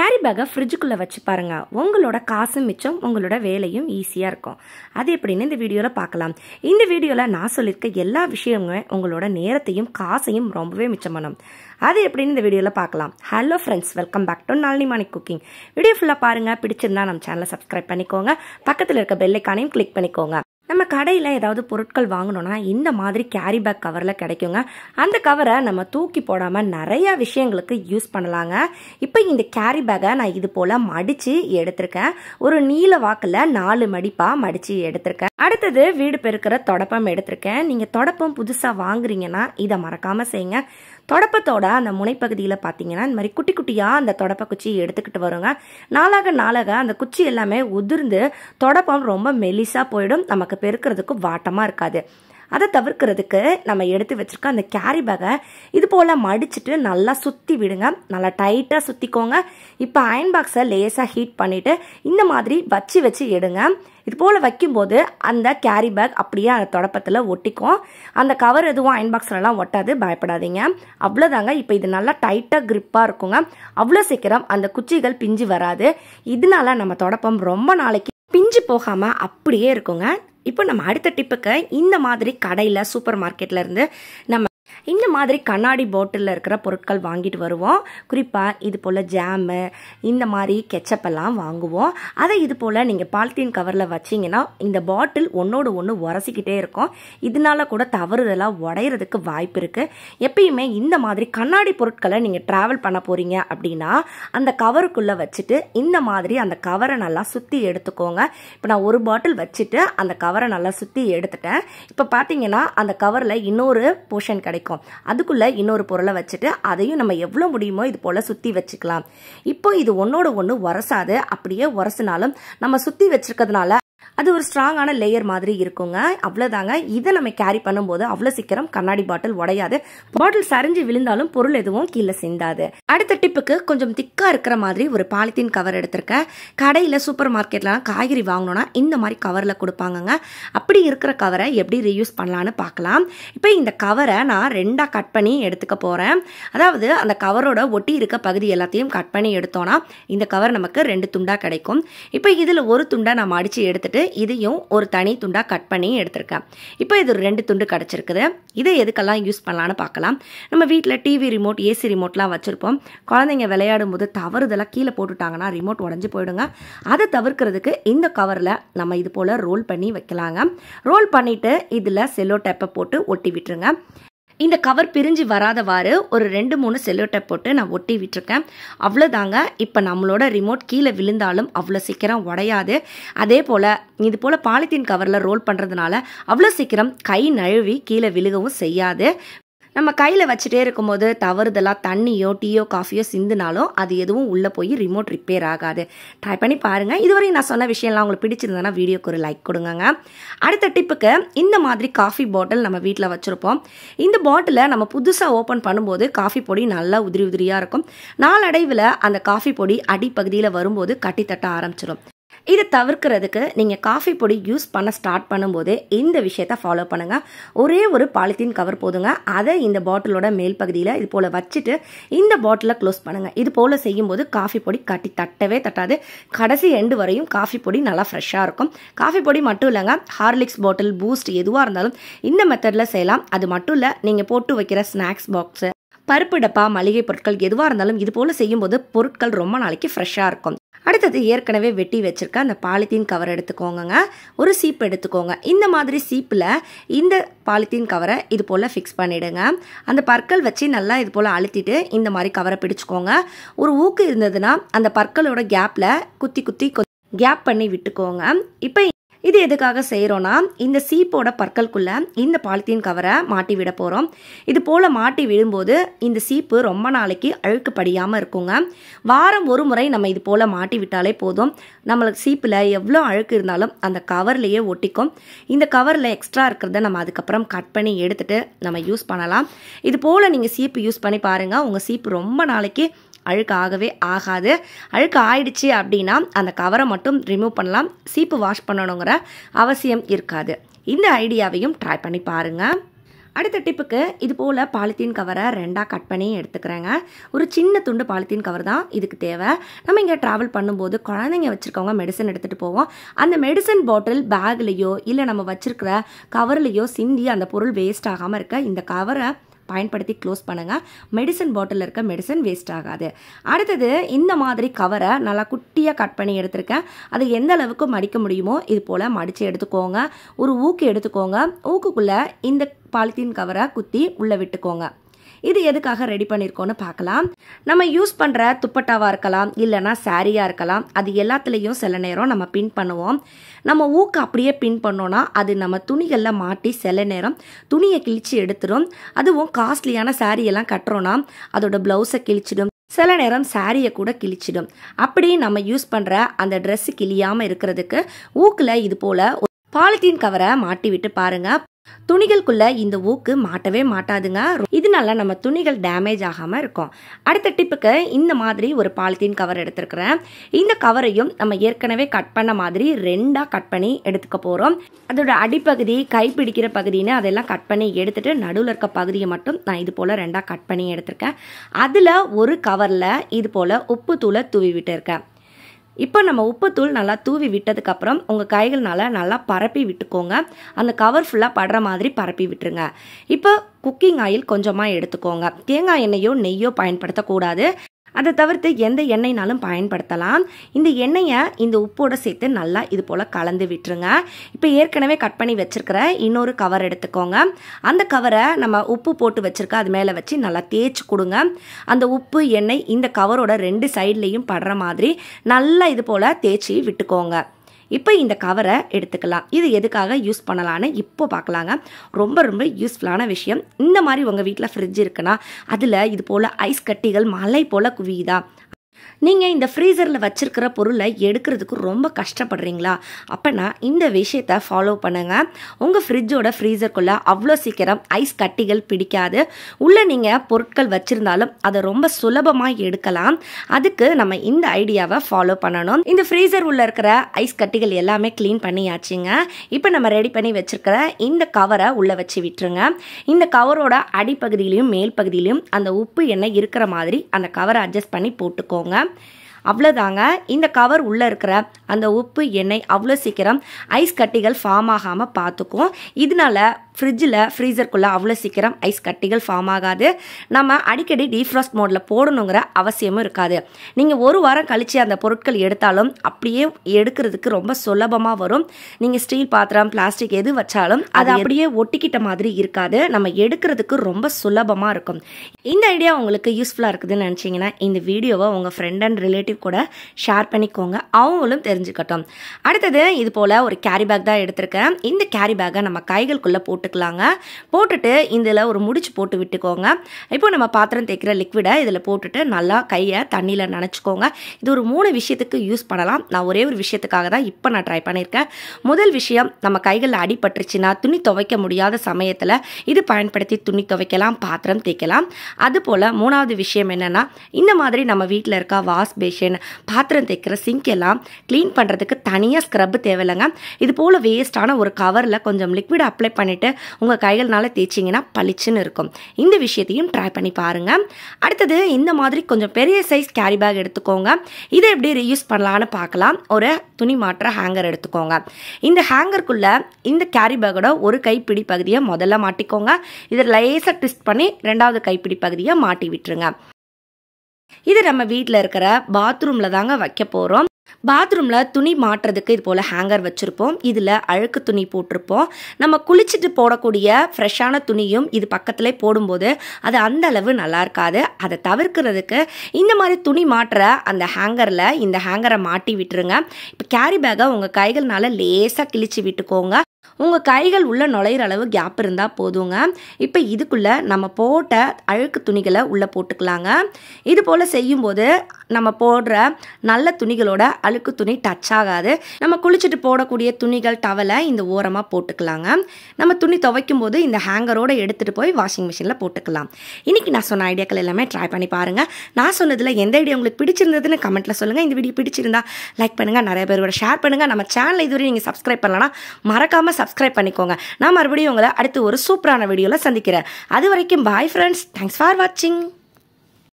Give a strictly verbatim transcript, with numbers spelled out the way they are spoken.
Carry பேக்கை ஃப்ரிட்ஜுக்குள்ளே வச்சு பாருங்கள். உங்களோட காசும் மிச்சம், உங்களோட வேலையும் ஈஸியாக இருக்கும். அது எப்படின்னு இந்த வீடியோவில் பார்க்கலாம். இந்த வீடியோவில் நான் சொல்லியிருக்க எல்லா விஷயங்களும் உங்களோட நேரத்தையும் காசையும் ரொம்பவே மிச்சம் பண்ணும். அது எப்படின்னு இந்த வீடியோவில் பார்க்கலாம். Hello friends, welcome back to Nalini Manik cooking. Video ஃபுல்லாக பாருங்கள். பிடிச்சிருந்தா நம்ம சேனலை சப்ஸ்கிரைப் பண்ணிக்கோங்க. பக்கத்தில் இருக்க பெல் ஐகானையும் கிளிக் பண்ணிக்கோங்க. நம்ம கடையில் ஏதாவது பொருட்கள் வாங்கணும்னா இந்த மாதிரி கேரி பேக் கவரில் கிடைக்குங்க. அந்த கவரை நம்ம தூக்கி போடாமல் நிறையா விஷயங்களுக்கு யூஸ் பண்ணலாங்க. இப்போ இந்த கேரி பேக்கை நான் இது போல் மடித்து எடுத்திருக்கேன். ஒரு நீல வாக்கில் நாலு மடிப்பாக மடித்து எடுத்திருக்கேன். அடுத்தது வீடு பெருக்கிற தொடப்பம் எடுத்திருக்கேன். நீங்கள் தொடப்பம் புதுசாக வாங்குறீங்கன்னா இதை மறக்காமல் செய்யுங்க. தொடப்பத்தோட அந்த முனைப்பகுதியில் பார்த்தீங்கன்னா இந்த மாதிரி குட்டி குட்டியாக அந்த தொடப்ப குச்சி எடுத்துக்கிட்டு வருங்க. நாளாக நாளாக அந்த குச்சி எல்லாமே உதிர்ந்து தொடப்பம் ரொம்ப மெலிசாக போயிடும். நமக்கு பெருக்கிறதுக்கு வாட்டமாக இருக்காது. அதை தவிர்க்கிறதுக்கு நம்ம எடுத்து வச்சிருக்க அந்த கேரி பேக்கை இது போல் மடிச்சுட்டு நல்லா சுற்றி விடுங்க. நல்லா டைட்டாக சுற்றிக்கோங்க. இப்போ அயன் பாக்ஸை லேசாக ஹீட் பண்ணிவிட்டு இந்த மாதிரி வச்சு வச்சு எடுங்க. இது போல் வைக்கும்போது அந்த கேரி பேக் அப்படியே அந்த தொடப்பத்தில் ஒட்டிக்கும். அந்த கவர் எதுவும் அயன் பாக்ஸ்லலாம் ஒட்டாது, பயப்படாதீங்க. அவ்வளோதாங்க. இப்போ இது நல்லா டைட்டாக கிரிப்பாக இருக்குங்க. அவ்வளோ சீக்கிரம் அந்த குச்சிகள் பிஞ்சு வராது. இதனால நம்ம தொடப்பம் ரொம்ப நாளைக்கு பிஞ்சு போகாமல் அப்படியே இருக்குங்க. இப்போ நம்ம அடுத்த டிப்புக்கு இந்த மாதிரி கடையில் சூப்பர் மார்க்கெட்டில் இருந்து நம்ம இந்த மாதிரி கண்ணாடி பாட்டிலில் இருக்கிற பொருட்கள் வாங்கிட்டு வருவோம். குறிப்பாக இது போல் ஜாமு, இந்த மாதிரி கெச்சப்பெல்லாம் வாங்குவோம். அதை இது போல் நீங்கள் பாலித்தீன் கவரில் வச்சிங்கன்னா இந்த பாட்டில் ஒன்றோடு ஒன்று உரசிக்கிட்டே இருக்கும். இதனால கூட தவறுதலாக உடையிறதுக்கு வாய்ப்பு இருக்குது. எப்பயுமே இந்த மாதிரி கண்ணாடி பொருட்களை நீங்கள் ட்ராவல் பண்ண போகிறீங்க அப்படின்னா அந்த கவருக்குள்ளே வச்சுட்டு இந்த மாதிரி அந்த கவரை நல்லா சுற்றி எடுத்துக்கோங்க. இப்போ நான் ஒரு பாட்டில் வச்சுட்டு அந்த கவரை நல்லா சுற்றி எடுத்துட்டேன். இப்போ பார்த்தீங்கன்னா அந்த கவரில் இன்னொரு போர்ஷன் கிடைக்கும். அதுக்குள்ள இன்னொரு பொருளை வச்சுட்டு அதையும் நம்ம எவ்வளோ முடியுமோ இது போல சுத்தி வச்சுக்கலாம். இப்போ இது ஒன்னோட ஒன்று உரசாது. அப்படியே உரசினாலும் நம்ம சுத்தி வச்சிருக்கிறதுனால அது ஒரு ஸ்ட்ராங்கான லேயர் மாதிரி இருக்குங்க. அவ்வளோதாங்க. இதை நம்ம கேரி பண்ணும்போது அவ்வளோ சீக்கிரம் கண்ணாடி பாட்டில் உடையாது. பாட்டில் சரிஞ்சு விழுந்தாலும் பொருள் எதுவும் கீழே சிந்தாது. அடுத்த டிப்புக்கு கொஞ்சம் திக்கா இருக்கிற மாதிரி ஒரு பாலித்தீன் கவர் எடுத்திருக்கேன். கடையில் சூப்பர் மார்க்கெட்லாம் காய்கறி வாங்கணும்னா இந்த மாதிரி கவரில் கொடுப்பாங்கங்க. அப்படி இருக்கிற கவரை எப்படி ரீயூஸ் பண்ணலான்னு பார்க்கலாம். இப்போ இந்த கவரை நான் ரெண்டாக கட் பண்ணி எடுத்துக்க போகிறேன். அதாவது அந்த கவரோட ஒட்டி இருக்க பகுதி எல்லாத்தையும் கட் பண்ணி எடுத்தோன்னா இந்த கவர் நமக்கு ரெண்டு துண்டாக கிடைக்கும். இப்போ இதில் ஒரு துண்டை நான் மடித்து எடுத்துட்டு இதையும் ஒரு தனி துண்டா கட் பண்ணி எடுத்திருக்கேன். இப்போ இது ரெண்டு துண்டு கிடைச்சிருக்குது. இதை எதுக்கெல்லாம் யூஸ் பண்ணலான்னு பார்க்கலாம். நம்ம வீட்டில் டிவி ரிமோட், ஏசி ரிமோட்லாம் வச்சுருப்போம். குழந்தைங்க விளையாடும் போது தவறுதெல்லாம் கீழே போட்டுட்டாங்கன்னா ரிமோட் உடஞ்சி போயிடுங்க. அதை தவிர்க்கிறதுக்கு இந்த கவரில் நம்ம இது போல் ரோல் பண்ணி வைக்கலாங்க. ரோல் பண்ணிவிட்டு இதில் செல்லோ டேப்பை போட்டு ஒட்டி விட்டுருங்க. இந்த கவர் பிரிஞ்சு வராதவாறு ஒரு ரெண்டு மூணு செல்லோ டேப் போட்டு நான் ஒட்டி விட்டுருக்கேன். அவ்வளோதாங்க. இப்போ நம்மளோட ரிமோட் கீழே விழுந்தாலும் அவ்வளோ சீக்கிரம் உடையாது. அதே போல் இது போல் பாலித்தீன் கவரில் ரோல் பண்ணுறதுனால அவ்வளோ சீக்கிரம் கை நழுவி கீழே விழுகவும் செய்யாது. நம்ம கையில் வச்சுட்டே இருக்கும்போது தவறுதலாக தண்ணியோ டீயோ காஃபியோ சிந்தினாலும் அது எதுவும் உள்ளே போய் ரிமோட் ரிப்பேர் ஆகாது. ட்ரை பண்ணி பாருங்கள். இதுவரை நான் சொன்ன விஷயம்லாம் உங்களுக்கு பிடிச்சிருந்தேன்னா வீடியோக்கு ஒரு லைக் கொடுங்க. அடுத்த டிப்புக்கு இந்த மாதிரி காஃபி பாட்டில் நம்ம வீட்டில் வச்சுருப்போம். இந்த பாட்டிலை நம்ம புதுசாக ஓப்பன் பண்ணும்போது காஃபி பொடி நல்லா உதிரி உதிரியாக இருக்கும். நாளடைவில் அந்த காஃபி பொடி அடிப்பகுதியில் வரும்போது கட்டி தட்ட ஆரம்பிச்சிடும். இதை தவிர்க்கிறதுக்கு நீங்கள் காஃபி பொடி யூஸ் பண்ண ஸ்டார்ட் பண்ணும்போது இந்த விஷயத்தை ஃபாலோ பண்ணுங்கள். ஒரே ஒரு பாலித்தீன் கவர் போதுங்க. அதை இந்த பாட்டிலோட மேல் பகுதியில் இது போல் வச்சுட்டு இந்த பாட்டிலை க்ளோஸ் பண்ணுங்கள். இது போல் செய்யும்போது காஃபி பொடி கட்டி தட்டவே தட்டாது. கடைசி எண்டு வரையும் காஃபி பொடி நல்லா ஃப்ரெஷ்ஷாக இருக்கும். காஃபி பொடி மட்டும் இல்லைங்க, ஹார்லிக்ஸ் பாட்டில், பூஸ்ட் எதுவாக இருந்தாலும் இந்த மெத்தடில் செய்யலாம். அது மட்டும் இல்லை, நீங்கள் போட்டு வைக்கிற ஸ்நாக்ஸ் பாக்ஸு, பருப்பு டப்பா, மளிகை பொருட்கள் எதுவாக இருந்தாலும் இது போல் செய்யும்போது பொருட்கள் ரொம்ப நாளைக்கு ஃப்ரெஷ்ஷாக இருக்கும். அடுத்தது ஏற்கனவே வெட்டி வச்சிருக்க அந்த பாலித்தீன் கவர் எடுத்துக்கோங்க. ஒரு சீப் எடுத்துக்கோங்க. இந்த மாதிரி சீப்பில் இந்த பாலித்தீன் கவரை இது போல் ஃபிக்ஸ் பண்ணிவிடுங்க. அந்த பற்கள் வச்சு நல்லா இது போல் அழுத்திட்டு இந்த மாதிரி கவரை பிடிச்சிக்கோங்க. ஒரு ஊக்கு இருந்ததுன்னா அந்த பற்களோட கேப்பில் குத்தி குத்தி கேப் பண்ணி விட்டுக்கோங்க. இப்போ இது எதுக்காக செய்கிறோன்னா இந்த சீப்போட பற்களுக்குள்ளே இந்த பாலித்தீன் கவரை மாட்டி விட போகிறோம். இது போல் மாட்டி விடும்போது இந்த சீப்பு ரொம்ப நாளைக்கு அழுக்கு படியாமல் இருக்குங்க. வாரம் ஒரு முறை நம்ம இது போல் மாட்டி விட்டாலே போதும். நம்மளுக்கு சீப்பில் எவ்வளோ அழுக்கு இருந்தாலும் அந்த கவர்லேயே ஒட்டிக்கும். இந்த கவரில் எக்ஸ்ட்ரா இருக்கிறத நம்ம அதுக்கப்புறம் கட் பண்ணி எடுத்துகிட்டு நம்ம யூஸ் பண்ணலாம். இது போல் நீங்கள் சீப்பு யூஸ் பண்ணி பாருங்கள். உங்கள் சீப்பு ரொம்ப நாளைக்கு அழுக்கு ஆகவே ஆகாது. அழுக்கு ஆயிடுச்சு அப்படின்னா அந்த கவரை மட்டும் ரிமூவ் பண்ணலாம். சீப்பு வாஷ் பண்ணணுங்கிற அவசியம் இருக்காது. இந்த ஐடியாவையும் ட்ரை பண்ணி பாருங்கள். அடுத்த டிப்புக்கு இது போல் பாலித்தீன் கவரை ரெண்டாக கட் பண்ணி எடுத்துக்கிறேங்க. ஒரு சின்ன துண்டு பாலித்தீன் கவர் தான் இதுக்கு தேவை. நம்ம இங்கே ட்ராவல் பண்ணும்போது குழந்தைங்க வச்சுருக்கவங்க மெடிசன் எடுத்துகிட்டு போவோம். அந்த மெடிசன் பாட்டில் பேக்லேயோ இல்லை நம்ம வச்சுருக்கிற கவர்லேயோ சிந்தி அந்த பொருள் வேஸ்ட் ஆகாமல் இருக்க இந்த கவரை பயன்படுத்தி க்ளோஸ் பண்ணுங்கள். மெடிசன் பாட்டிலில் இருக்க மெடிசன் வேஸ்ட் ஆகாது. அடுத்தது இந்த மாதிரி கவரை நல்லா குட்டியாக கட் பண்ணி எடுத்துருக்கேன். அதை எந்த அளவுக்கு மடிக்க முடியுமோ இது போல் மடித்து எடுத்துக்கோங்க. ஒரு ஊக்கு எடுத்துக்கோங்க. ஊக்குக்குள்ளே இந்த பாலித்தீன் கவரை குத்தி உள்ளே விட்டுக்கோங்க. இது எதுக்காக ரெடி பண்ணியிருக்கோன்னு பார்க்கலாம். நம்ம யூஸ் பண்ணுற துப்பட்டாவாக இருக்கலாம், இல்லைனா சாரியாக இருக்கலாம். அது எல்லாத்துலேயும் சில நேரம் நம்ம பின் பண்ணுவோம். நம்ம ஊக்கு அப்படியே பின் பண்ணோன்னா அது நம்ம துணிகளில் மாட்டி சில நேரம் துணியை கிழிச்சு எடுத்துடும். அதுவும் காஸ்ட்லியான சாரியெல்லாம் கட்டுறோன்னா அதோட ப்ளவுஸை கிழிச்சிடும். சில நேரம் சாரியை கூட கிழிச்சிடும். அப்படி நம்ம யூஸ் பண்ணுற அந்த ட்ரெஸ்ஸு கிழியாமல் இருக்கிறதுக்கு ஊக்கில் இது போல் பாலித்தீன் கவரை மாட்டி விட்டு பாருங்கள். துணிகளுக்குள்ள இந்த ஊக்கு மாட்டவே மாட்டாதுங்க. இதனால நம்ம துணிகள் டேமேஜ் ஆகாம இருக்கும். அடுத்த டிப்புக்கு இந்த மாதிரி ஒரு பாலித்தீன் கவர் எடுத்துருக்கிறேன். இந்த கவரையும் நம்ம ஏற்கனவே கட் பண்ண மாதிரி ரெண்டா கட் பண்ணி எடுத்துக்க போறோம். அதோட அடிப்பகுதி, கைப்பிடிக்கிற பகுதின்னு அதெல்லாம் கட் பண்ணி எடுத்துட்டு நடுவில் இருக்க பகுதியை மட்டும் நான் இது போல ரெண்டா கட் பண்ணி எடுத்திருக்கேன். அதுல ஒரு கவர்ல இது போல உப்பு தூளை தூவி விட்டு இருக்கேன். இப்போ நம்ம உப்புத்தூள் நல்லா தூவி விட்டதுக்கப்புறம் உங்கள் கைகள்னால நல்லா பரப்பி விட்டுக்கோங்க. அந்த கவர் ஃபுல்லாக படுற மாதிரி பரப்பி விட்டுருங்க. இப்போ குக்கிங் ஆயில் கொஞ்சமாக எடுத்துக்கோங்க. தேங்காய் எண்ணெயோ நெய்யோ பயன்படுத்தக்கூடாது. அதை தவிர்த்து எந்த எண்ணெய்னாலும் பயன்படுத்தலாம். இந்த எண்ணெயை இந்த உப்போடு சேர்த்து நல்லா இது போல் கலந்து விட்டுருங்க. இப்போ ஏற்கனவே கட் பண்ணி வச்சுருக்கிற இன்னொரு கவர் எடுத்துக்கோங்க. அந்த கவரை நம்ம உப்பு போட்டு வச்சுருக்க அது மேலே வச்சு நல்லா தேய்ச்சி கொடுங்க. அந்த உப்பு எண்ணெய் இந்த கவரோட ரெண்டு சைட்லேயும் படுற மாதிரி நல்லா இது போல் தேய்ச்சி விட்டுக்கோங்க. இப்போ இந்த கவரை எடுத்துக்கலாம். இது எதுக்காக யூஸ் பண்ணலான்னு இப்போ பார்க்கலாங்க. ரொம்ப ரொம்ப யூஸ்ஃபுல்லான விஷயம். இந்த மாதிரி உங்கள் வீட்டில் ஃப்ரிட்ஜ் இருக்குன்னா அதில் இது போல் ஐஸ் கட்டிகள் மலை போல் குவியுதா? நீங்கள் இந்த ஃப்ரீசரில் வச்சுருக்கிற பொருளை எடுக்கிறதுக்கு ரொம்ப கஷ்டப்படுறீங்களா? அப்போனா இந்த விஷயத்தை ஃபாலோ பண்ணுங்கள். உங்கள் ஃப்ரிட்ஜோட ஃப்ரீசருக்குள்ளே அவ்வளோ சீக்கிரம் ஐஸ் கட்டிகள் பிடிக்காது. உள்ளே நீங்கள் பொருட்கள் வச்சுருந்தாலும் அதை ரொம்ப சுலபமாக எடுக்கலாம். அதுக்கு நம்ம இந்த ஐடியாவை ஃபாலோ பண்ணணும். இந்த ஃப்ரீசர் உள்ளே இருக்கிற ஐஸ் கட்டிகள் எல்லாமே க்ளீன் பண்ணியாச்சுங்க. இப்போ நம்ம ரெடி பண்ணி வச்சுருக்கிற இந்த கவரை உள்ளே வச்சு விட்டுருங்க. இந்த கவரோட அடிப்பகுதியிலையும் மேல் பகுதியிலையும் அந்த உப்பு எண்ணெய் இருக்கிற மாதிரி அந்த கவரை அட்ஜஸ்ட் பண்ணி போட்டுக்கோங்க. அவ்வளோதாங்க. இந்த கவர் உள்ளே இருக்கிற அந்த உப்பு எண்ணெய் அவ்வளோ சீக்கிரம் ஐஸ் கட்டிகள் ஃபார்ம் ஆகாமல் பார்த்துக்கும். இதனால ஃப்ரிட்ஜில் ஃப்ரீசருக்குள்ளே அவ்வளோ சீக்கிரம் ஐஸ் கட்டிகள் ஃபார்ம் ஆகாது. நம்ம அடிக்கடி டீஃப்ராஸ்ட் மோடில் போடணுங்கிற அவசியமும் இருக்காது. நீங்கள் ஒரு வாரம் கழித்து அந்த பொருட்கள் எடுத்தாலும் அப்படியே எடுக்கிறதுக்கு ரொம்ப சுலபமாக வரும். நீங்கள் ஸ்டீல் பாத்திரம், பிளாஸ்டிக் எது வச்சாலும் அது அப்படியே ஒட்டிக்கிட்ட மாதிரி இருக்காது. நம்ம எடுக்கிறதுக்கு ரொம்ப சுலபமாக இருக்கும். இந்த ஐடியா உங்களுக்கு யூஸ்ஃபுல்லாக இருக்குதுன்னு நினச்சிங்கன்னா இந்த வீடியோவை உங்கள் ஃப்ரெண்ட் அண்ட் ரிலேட்டிவ் கூட ஷேர் பண்ணிக்கோங்க. அவங்களும் தெரிஞ்சுக்கட்டும். அடுத்தது இது போல் ஒரு கேரி பேக் தான் எடுத்திருக்கேன். இந்த கேரி பேக்கை நம்ம கைகளுக்குள்ளே போட்டு போட்டுக்கலாங்க. போட்டுட்டு இதில் ஒரு முடிச்சு போட்டு விட்டுக்கோங்க. இப்போ நம்ம பாத்திரம் தேய்க்கிற லிக்விடை இதில் போட்டுட்டு நல்லா கையை தண்ணியில் நனைச்சிக்கோங்க. இது ஒரு மூணு விஷயத்துக்கு யூஸ் பண்ணலாம். நான் ஒரே ஒரு விஷயத்துக்காக தான் இப்போ நான் ட்ரை பண்ணியிருக்கேன். முதல் விஷயம், நம்ம கைகளில் அடிபட்டுருச்சுன்னா துணி துவைக்க முடியாத சமயத்தில் இது பயன்படுத்தி துணி துவைக்கலாம், பாத்திரம் தேய்க்கலாம். அதுபோல் மூணாவது விஷயம் என்னென்னா, இந்த மாதிரி நம்ம வீட்டில் இருக்க வாஷ் பேஷன், பாத்திரம் தேய்க்கிற சிங்க் எல்லாம் க்ளீன் பண்ணுறதுக்கு தனியாக ஸ்க்ரப் தேவையில்லைங்க. இது போல் வேஸ்டான ஒரு கவரில் கொஞ்சம் லிக்விட் அப்ளை பண்ணிவிட்டு உங்கள் கைகள்னால தேய்ச்சிங்கன்னா பளிச்சுன்னு இருக்கும். இந்த விஷயத்தையும் ட்ரை பண்ணி பாருங்கள். அடுத்தது இந்த மாதிரி கொஞ்சம் பெரிய சைஸ் கேரி பேக் எடுத்துக்கோங்க. இதை எப்படி ரீயூஸ் பண்ணலான்னு பார்க்கலாம். ஒரு துணி மாற்ற ஹேங்கர் எடுத்துக்கோங்க. இந்த ஹேங்கருக்குள்ளே இந்த கேரி பேக்கோட ஒரு கைப்பிடி பகுதியை முதல்ல மாட்டிக்கோங்க. இதை லேசாக ட்விஸ்ட் பண்ணி ரெண்டாவது கைப்பிடி பகுதியை மாட்டி விட்டுருங்க. இது நம்ம வீட்டில் இருக்கிற பாத்ரூமில் தாங்க வைக்க போகிறோம். பாத்ரூமில் துணி மாட்டுறதுக்கு இது போல் ஹேங்கர் வச்சுருப்போம். இதில் அழுக்கு துணி போட்டிருப்போம். நம்ம குளிச்சுட்டு போடக்கூடிய ஃப்ரெஷ்ஷான துணியும் இது பக்கத்தில் போடும்போது அது அந்த அளவு நல்லா இருக்காது. அதை தவிர்க்கிறதுக்கு இந்த மாதிரி துணி மாட்டுற அந்த ஹேங்கரில் இந்த ஹேங்கரை மாட்டி விட்டுருங்க. இப்போ கேரி பேக்கை உங்கள் கைகள்னால லேசாக கிழிச்சு விட்டுக்கோங்க. உங்கள் கைகள் உள்ள நுழையிற அளவு கேப் இருந்தால் போதுங்க. இப்போ இதுக்குள்ளே நம்ம போட்ட அழுக்கு துணிகளை உள்ளே போட்டுக்கலாங்க. இது போல் செய்யும்போது நம்ம போடுற நல்ல துணிகளோட அழுக்கு துணி டச் ஆகாது. நம்ம குளிச்சுட்டு போடக்கூடிய துணிகள் டவலை இந்த ஓரமாக போட்டுக்கலாங்க. நம்ம துணி துவைக்கும் போது இந்த ஹேங்கரோடு எடுத்துகிட்டு போய் வாஷிங் மிஷினில் போட்டுக்கலாம். இன்றைக்கி நான் சொன்ன ஐடியாக்கள் எல்லாமே ட்ரை பண்ணி பாருங்கள். நான் சொன்னதில் எந்த ஐடியா உங்களுக்கு பிடிச்சிருந்ததுன்னு கமெண்ட்டில் சொல்லுங்கள். இந்த வீடியோ பிடிச்சிருந்தா லைக் பண்ணுங்கள், நிறைய பேரோட ஷேர் பண்ணுங்கள். நம்ம சேனலை இதுவரை நீங்கள் சப்ஸ்கிரைப் பண்ணலன்னா மறக்காமல் சப்ஸ்கிரைப் பண்ணிக்கோங்க. நான் மறுபடியும் உங்களை அடுத்து ஒரு சூப்பரான வீடியோவில் சந்திக்கிறேன். அது வரைக்கும் பாய் ஃப்ரெண்ட்ஸ். தேங்க்ஸ் ஃபார் வாட்சிங்.